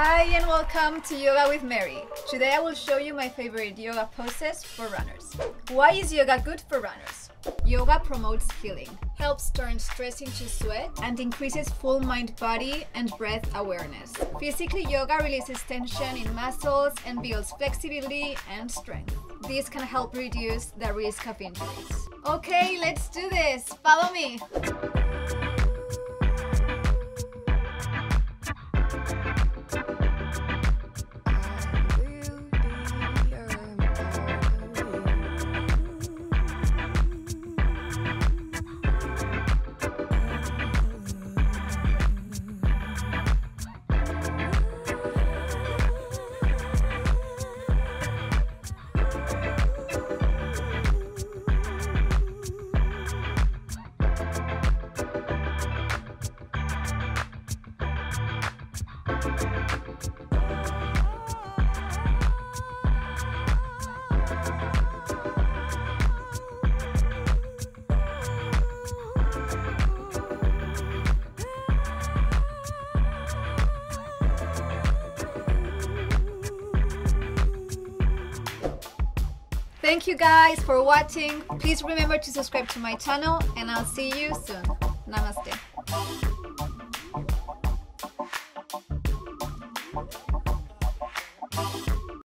Hi and welcome to Yoga with Mary. Today I will show you my favorite yoga poses for runners. Why is yoga good for runners? Yoga promotes healing, helps turn stress into sweat, and increases full mind-body and breath awareness. Physically, yoga releases tension in muscles and builds flexibility and strength. This can help reduce the risk of injuries. Okay, let's do this! Follow me! Thank you guys for watching. Please remember to subscribe to my channel and I'll see you soon. Namaste.